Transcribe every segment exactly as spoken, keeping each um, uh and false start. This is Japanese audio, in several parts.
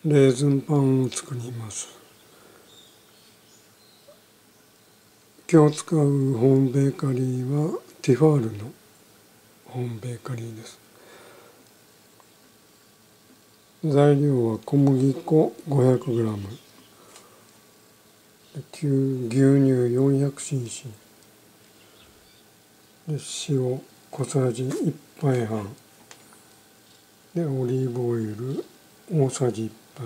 レーズンパンを作ります。今日使うホームベーカリーはティファールのホームベーカリーです。材料は小麦粉 ごひゃくグラム、牛乳 よんひゃくシーシー、で塩小さじいっぱいはんで、オリーブオイル大さじいっぱ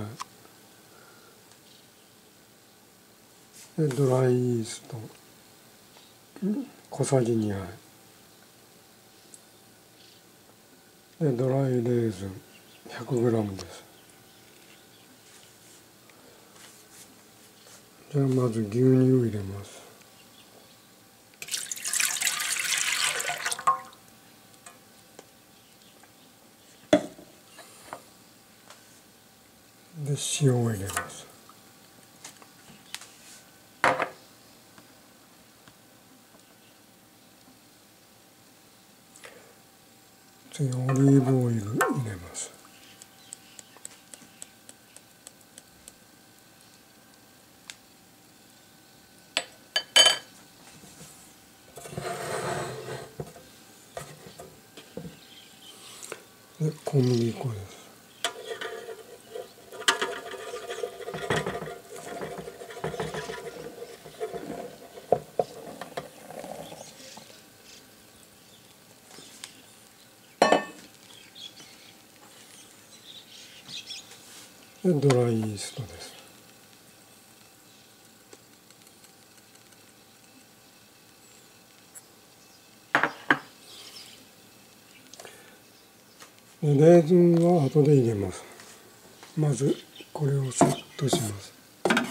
いで、ドライイースト小さじにはいで、ドライレーズン ひゃくグラム です。じゃあまず牛乳を入れます。で、塩を入れます。次オリーブオイル入れます。で、小麦粉です。で、ドライイーストです。で、レーズンは後で入れます。まずこれをセットします。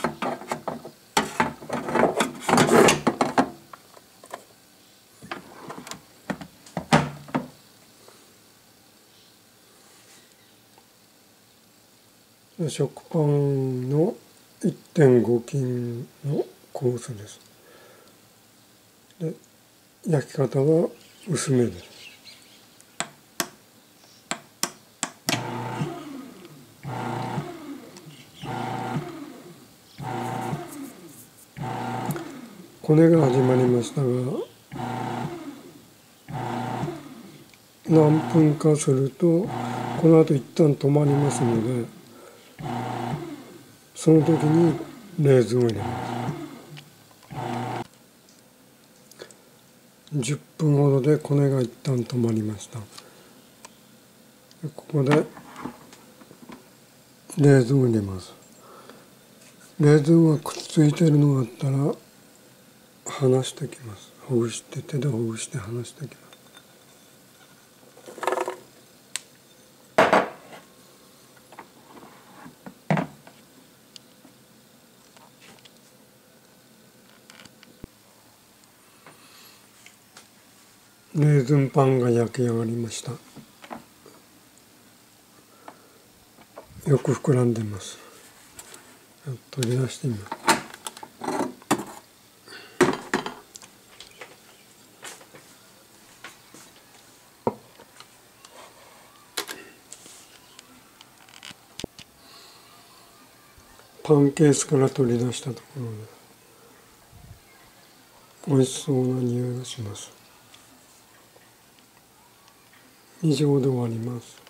食パンの いってんご 斤のコースです。で、焼き方は薄めです。こねが始まりましたが、何分かするとこの後一旦止まりますので、その時にレーズンを入れます。じゅっぷんほどでこねが一旦止まりました。ここでレーズンを入れます。レーズンはくっついているのがあったら離してきます。ほぐして、手でほぐして離してきます。レーズンパンが焼き上がりました。よく膨らんでます。取り出してみます。パンケースから取り出したところです。美味しそうな匂いがします。以上で終わります。